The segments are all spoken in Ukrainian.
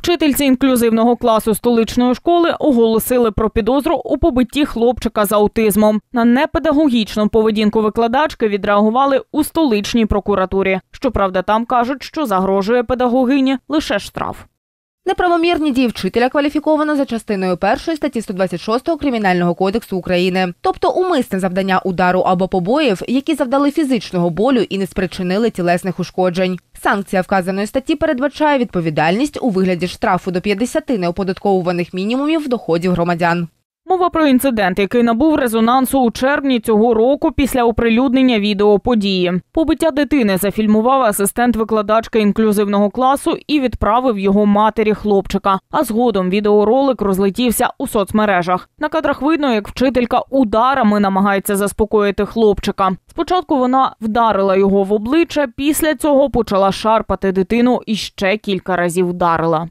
Вчительці інклюзивного класу столичної школи оголосили про підозру у побитті хлопчика з аутизмом. На непедагогічну поведінку викладачки відреагували у столичній прокуратурі. Щоправда, там кажуть, що загрожує педагогині лише штраф. Неправомірні дії вчителя кваліфіковано за частиною 1 статті 126 Кримінального кодексу України. Тобто умисне завдання удару або побоїв, які завдали фізичного болю і не спричинили тілесних ушкоджень. Санкція вказаної статті передбачає відповідальність у вигляді штрафу до 50 неоподатковуваних мінімумів доходів громадян. Мова про інцидент, який набув резонансу у червні цього року після оприлюднення відео події. Побиття дитини зафільмував асистент викладачки інклюзивного класу і відправив його матері хлопчика. А згодом відеоролик розлетівся у соцмережах. На кадрах видно, як вчителька ударами намагається заспокоїти хлопчика. Спочатку вона вдарила його в обличчя, після цього почала шарпати дитину і ще кілька разів вдарила.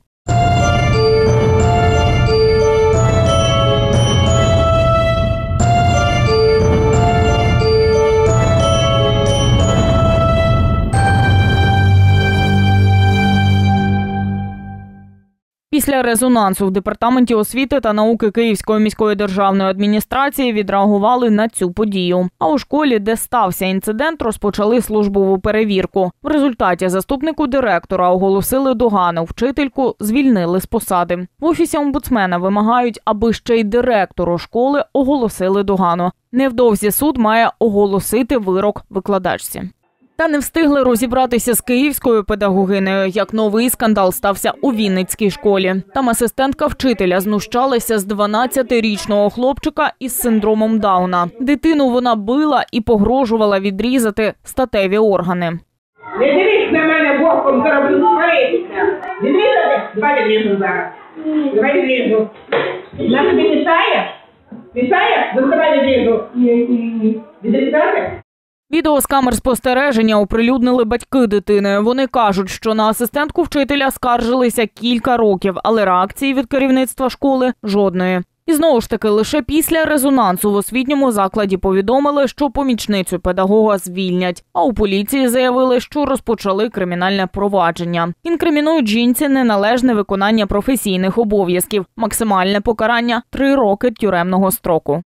Після резонансу в Департаменті освіти та науки Київської міської державної адміністрації відреагували на цю подію. А у школі, де стався інцидент, розпочали службову перевірку. В результаті заступнику директора оголосили догану, вчительку звільнили з посади. В Офісі омбудсмена вимагають, аби ще й директору школи оголосили догану. Невдовзі суд має оголосити вирок викладачці. Та не встигли розібратися з київською педагогинею, як новий скандал стався у Вінницькій школі. Там асистентка вчителя знущалася з 12-річного хлопчика із синдромом Дауна. Дитину вона била і погрожувала відрізати статеві органи. Не дивись на мене боком, зараз буду сваритися. Відрізати? Давай відрізу зараз. Давай відрізу. На тобі мішає? Мішає? Давай відрізу. Відрізати? Відео з камер спостереження оприлюднили батьки дитини. Вони кажуть, що на асистентку вчителя скаржилися кілька років, але реакції від керівництва школи – жодної. І знову ж таки, лише після резонансу в освітньому закладі повідомили, що помічницю педагога звільнять. А у поліції заявили, що розпочали кримінальне провадження. Інкримінують жінці неналежне виконання професійних обов'язків. Максимальне покарання – 3 роки тюремного строку.